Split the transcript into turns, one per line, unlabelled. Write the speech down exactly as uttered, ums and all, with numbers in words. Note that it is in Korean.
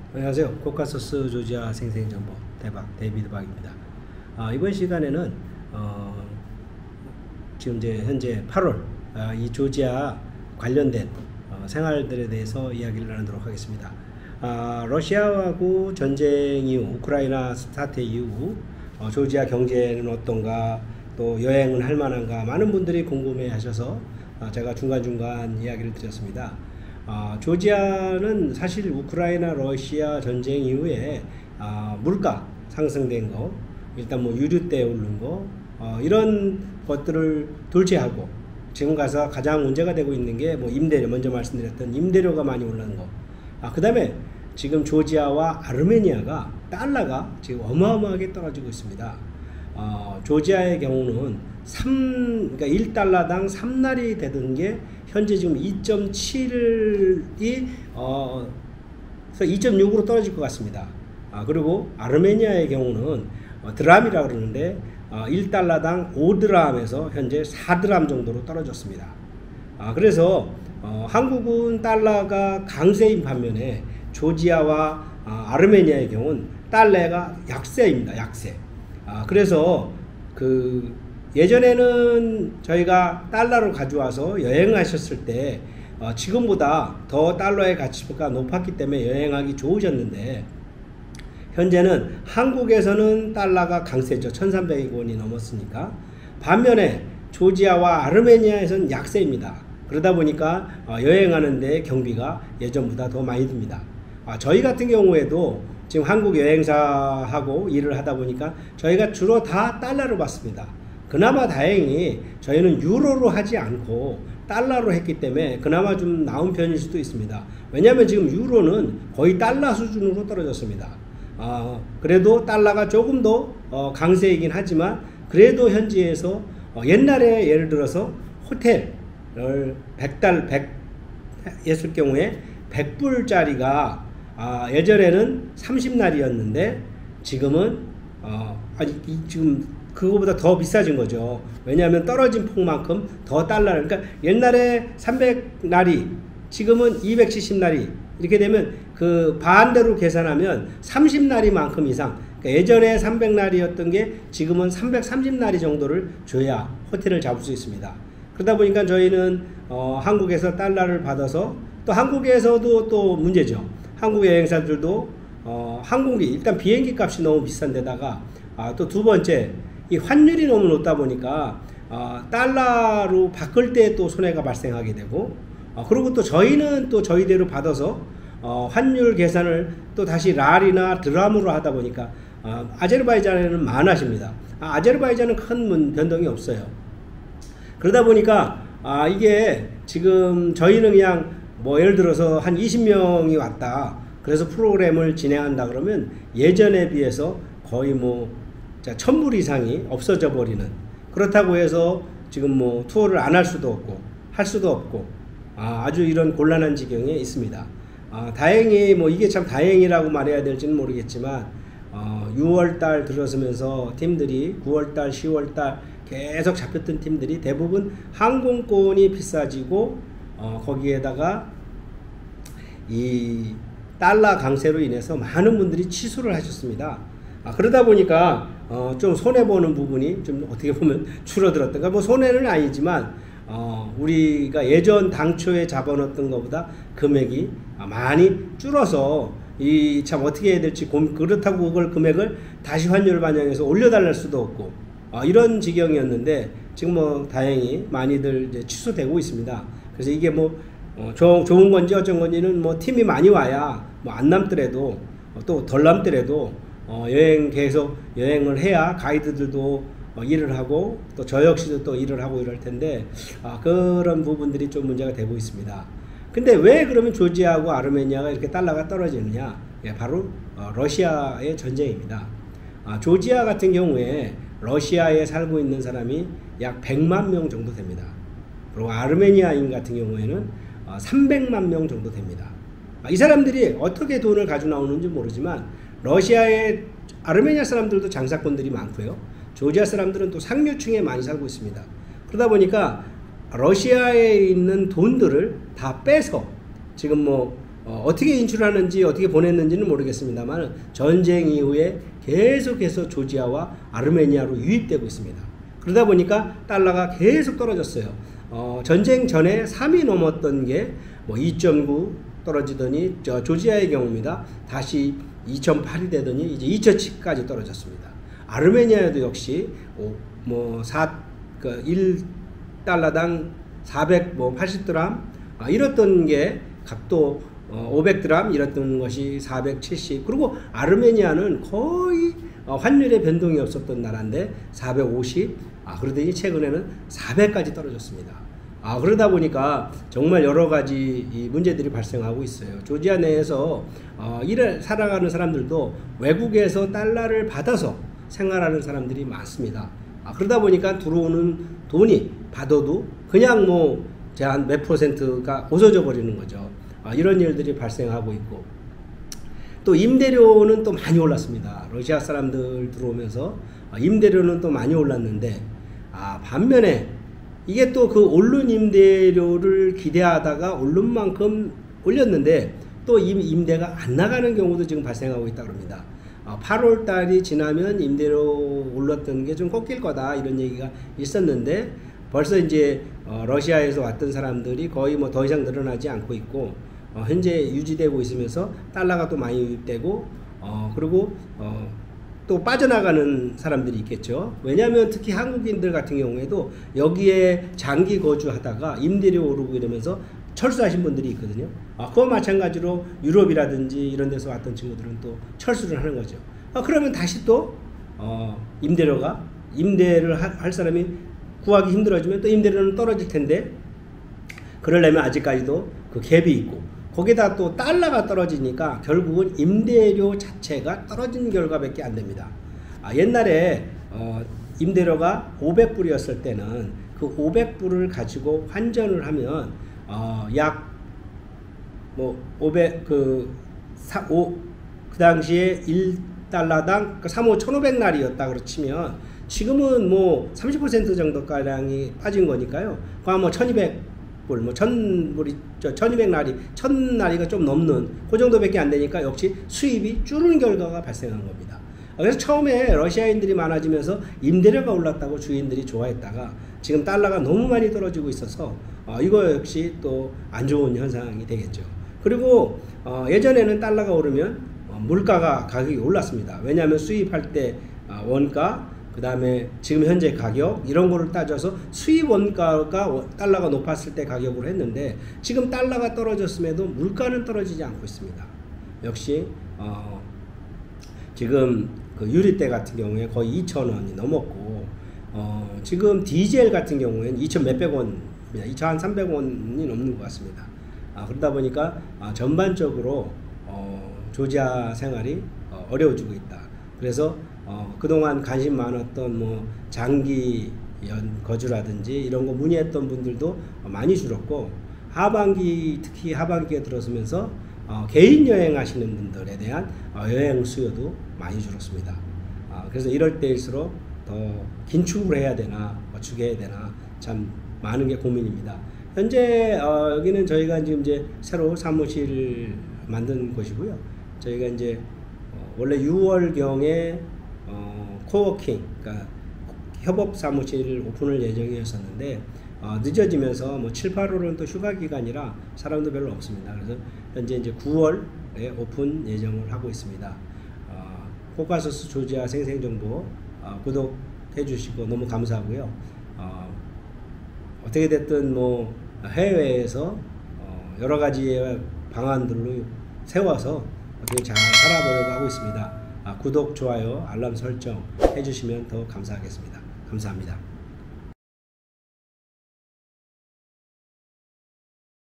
안녕하세요. 코카소스 조지아 생생정보 대박 데이비드 박입니다. 아, 이번 시간에는 어, 지금 이제 현재 팔월 아, 이 조지아 관련된 어, 생활들에 대해서 이야기를 나누도록 하겠습니다. 아, 러시아하고 전쟁 이후 우크라이나 사태 이후 어, 조지아 경제는 어떤가, 또 여행은 할 만한가, 많은 분들이 궁금해 하셔서 어, 제가 중간중간 이야기를 드렸습니다. 어, 조지아는 사실 우크라이나 러시아 전쟁 이후에 어, 물가 상승된 거, 일단 뭐 유류대 오른 거, 어, 이런 것들을 둘째하고 지금 가서 가장 문제가 되고 있는 게 뭐 임대료, 먼저 말씀드렸던 임대료가 많이 오르는 거. 아, 그 다음에 지금 조지아와 아르메니아가 달러가 지금 어마어마하게 떨어지고 있습니다. 어, 조지아의 경우는 삼, 그러니까 일 달러당 삼 날이 되던 게 현재 지금 이 점 칠이 어, 이 점 육으로 떨어질 것 같습니다. 아, 그리고 아르메니아의 경우는 어, 드람이라고 그러는데 어, 일 달러당 오 드람에서 현재 사 드람 정도로 떨어졌습니다. 아, 그래서 어, 한국은 달러가 강세인 반면에 조지아와 아, 아르메니아의 경우는 달러가 약세입니다. 약세. 아, 그래서 그 예전에는 저희가 달러로 가져와서 여행하셨을 때 어, 지금보다 더 달러의 가치가 높았기 때문에 여행하기 좋으셨는데, 현재는 한국에서는 달러가 강세죠. 천삼백 원이 넘었으니까. 반면에 조지아와 아르메니아에서는 약세입니다. 그러다 보니까 어, 여행하는데 경비가 예전보다 더 많이 듭니다. 아, 저희 같은 경우에도 지금 한국 여행사하고 일을 하다 보니까 저희가 주로 다 달러로 받습니다. 그나마 다행히 저희는 유로로 하지 않고 달러로 했기 때문에 그나마 좀 나은 편일 수도 있습니다. 왜냐하면 지금 유로는 거의 달러 수준으로 떨어졌습니다. 어, 그래도 달러가 조금 더 어, 강세이긴 하지만 그래도 현지에서 어, 옛날에 예를 들어서 호텔을 백 달, 백 했을 경우에 백 불짜리가 아, 예전에는 삼십 날이었는데 지금은 어, 아니 이, 지금 그거보다 더 비싸진 거죠. 왜냐하면 떨어진 폭만큼 더 달러를, 그러니까 옛날에 삼백 날이 지금은 이백칠십 날이 이렇게 되면 그 반대로 계산하면 삼십 날이만큼 이상, 그러니까 예전에 삼백 날이었던 게 지금은 삼백삼십 날이 정도를 줘야 호텔을 잡을 수 있습니다. 그러다 보니까 저희는 어, 한국에서 달러를 받아서, 또 한국에서도 또 문제죠. 한국 여행사들도 어, 항공기, 일단 비행기 값이 너무 비싼 데다가 아, 또 두 번째 이 환율이 너무 높다 보니까 어, 달러로 바꿀 때 또 손해가 발생하게 되고, 어, 그리고 또 저희는 또 저희대로 받아서 어, 환율 계산을 또 다시 랄이나 드람으로 하다 보니까 어, 아제르바이잔에는 만화십니다. 아, 아제르바이잔은 큰 변동이 없어요. 그러다 보니까 아, 이게 지금 저희는 그냥 뭐 예를 들어서 한 이십 명이 왔다, 그래서 프로그램을 진행한다 그러면 예전에 비해서 거의 뭐 천 불 이상이 없어져 버리는, 그렇다고 해서 지금 뭐 투어를 안 할 수도 없고 할 수도 없고 아, 아주 이런 곤란한 지경에 있습니다. 아, 다행히 뭐 이게 참 다행이라고 말해야 될지는 모르겠지만 어, 유월 달 들어서면서 팀들이 구월 달, 시월 달 계속 잡혔던 팀들이 대부분 항공권이 비싸지고 어, 거기에다가 이 달러 강세로 인해서 많은 분들이 취소를 하셨습니다. 아, 그러다 보니까 어, 좀 손해보는 부분이 좀 어떻게 보면 줄어들었던, 그러니까 뭐 손해는 아니지만 어, 우리가 예전 당초에 잡아놓던 것보다 금액이 많이 줄어서 이 참 어떻게 해야 될지 고민, 그렇다고 그걸 금액을 다시 환율 반영해서 올려달랄 수도 없고 어, 이런 지경이었는데 지금 뭐 다행히 많이들 이제 취소되고 있습니다. 그래서 이게 뭐 어, 조, 좋은 건지 어쩐 건지는 뭐 팀이 많이 와야 뭐 안 남더라도 어, 또 덜 남더라도 어, 여행 계속 여행을 해야 가이드들도 어, 일을 하고 또 저 역시도 또 일을 하고 이럴 텐데 아, 그런 부분들이 좀 문제가 되고 있습니다. 근데 왜 그러면 조지아하고 아르메니아가 이렇게 달러가 떨어지느냐? 예, 바로 어, 러시아의 전쟁입니다. 아, 조지아 같은 경우에 러시아에 살고 있는 사람이 약 백만 명 정도 됩니다. 그리고 아르메니아인 같은 경우에는 어, 삼백만 명 정도 됩니다. 아, 이 사람들이 어떻게 돈을 가지고 나오는지 모르지만 러시아의 아르메니아 사람들도 장사꾼들이 많고요. 조지아 사람들은 또 상류층에 많이 살고 있습니다. 그러다 보니까 러시아에 있는 돈들을 다 빼서 지금 뭐 어, 어떻게 인출하는지 어떻게 보냈는지는 모르겠습니다만 전쟁 이후에 계속해서 조지아와 아르메니아로 유입되고 있습니다. 그러다 보니까 달러가 계속 떨어졌어요. 어, 전쟁 전에 삼이 넘었던 게 뭐 이 점 구 떨어지더니 저 조지아의 경우입니다. 다시 이 점 팔이 되더니 이제 이 점 칠까지 떨어졌습니다. 아르메니아도 역시 뭐 사, 그 일 달러당 사백팔십 드람 아, 이랬던 게 각도 어, 오백 드람 이랬던 것이 사백칠십. 그리고 아르메니아는 거의 어, 환율의 변동이 없었던 나라인데 사백오십. 아, 그러더니 최근에는 사백까지 떨어졌습니다. 아, 그러다 보니까 정말 여러 가지 이 문제들이 발생하고 있어요. 조지아 내에서 어, 일을 살아가는 사람들도 외국에서 달러를 받아서 생활하는 사람들이 많습니다. 아, 그러다 보니까 들어오는 돈이 받아도 그냥 뭐 한 몇 퍼센트가 없어져 버리는 거죠. 아, 이런 일들이 발생하고 있고, 또 임대료는 또 많이 올랐습니다. 러시아 사람들 들어오면서 아, 임대료는 또 많이 올랐는데, 아, 반면에 이게 또 그 오른 임대료를 기대하다가 오른 만큼 올렸는데 또 이 임대가 안 나가는 경우도 지금 발생하고 있다고 합니다. 아, 팔월 달이 지나면 임대료 올랐던 게 좀 꺾일 거다 이런 얘기가 있었는데 벌써 이제 어, 러시아에서 왔던 사람들이 거의 뭐 더 이상 늘어나지 않고 있고 어, 현재 유지되고 있으면서 달러가 또 많이 유입되고 어, 그리고 어, 또 빠져나가는 사람들이 있겠죠. 왜냐하면 특히 한국인들 같은 경우에도 여기에 장기 거주하다가 임대료 오르고 이러면서 철수하신 분들이 있거든요. 아, 그와 마찬가지로 유럽이라든지 이런 데서 왔던 친구들은 또 철수를 하는 거죠. 아, 그러면 다시 또 어, 임대료가 임대를 하, 할 사람이 구하기 힘들어지면 또 임대료는 떨어질 텐데, 그러려면 아직까지도 그 갭이 있고 거기다 또 달러가 떨어지니까 결국은 임대료 자체가 떨어진 결과밖에 안 됩니다. 아, 옛날에 어, 임대료가 오백 불이었을 때는 그 오백 불을 가지고 환전을 하면 어, 약 뭐 오백 그 사, 오, 그 당시에 일 달러당 삼 억 천오백 날이었다 그러 치면 지금은 뭐 삼십 퍼센트 정도 가량이 빠진 거니까요. 그럼 뭐 천이백 불, 뭐 천 불이 저 천이백 날이 천 날이가 좀 넘는 그 정도밖에 안 되니까 역시 수입이 줄은 결과가 발생한 겁니다. 그래서 처음에 러시아인들이 많아지면서 임대료가 올랐다고 주인들이 좋아했다가 지금 달러가 너무 많이 떨어지고 있어서 어, 이거 역시 또 안 좋은 현상이 되겠죠. 그리고 어, 예전에는 달러가 오르면 어, 물가가 가격이 올랐습니다. 왜냐하면 수입할 때 어, 원가, 그 다음에 지금 현재 가격 이런 거를 따져서 수입 원가가 달러가 높았을 때 가격으로 했는데 지금 달러가 떨어졌음에도 물가는 떨어지지 않고 있습니다. 역시 어, 지금 그 유리대 같은 경우에 거의 이천 원이 넘었고 어, 지금 디젤 같은 경우에는 이천 몇백 원입니다. 이천삼백 원이 넘는 것 같습니다. 아, 그러다 보니까 아, 전반적으로 어, 조지아 생활이 어, 어려워지고 있다. 그래서 어, 그동안 관심 많았던 뭐 장기 연 거주라든지 이런 거 문의했던 분들도 많이 줄었고, 하반기 특히 하반기에 들어서면서 어, 개인 여행 하시는 분들에 대한 어, 여행 수요도 많이 줄었습니다. 어, 그래서 이럴 때일수록 더 긴축을 해야 되나 어떻게 해야 되나 참 많은 게 고민입니다. 현재 어, 여기는 저희가 지금 이제 새로 사무실을 만든 곳이고요. 저희가 이제 어, 원래 유월경에 어, 코워킹, 그러니까 협업 사무실을 오픈을 예정이었었는데 어, 늦어지면서 뭐 칠, 팔월은 또 휴가 기간이라 사람도 별로 없습니다. 그래서 현재 이제 구월에 오픈 예정을 하고 있습니다. 어, 코카소스 조지아 생생정보 어, 구독해 주시고 너무 감사하고요. 어, 어떻게 됐든 뭐 해외에서 어, 여러 가지의 방안들로 세워서 어떻게 잘 살아보려고 하고 있습니다. 아, 구독, 좋아요, 알람 설정 해주시면 더 감사하겠습니다. 감사합니다.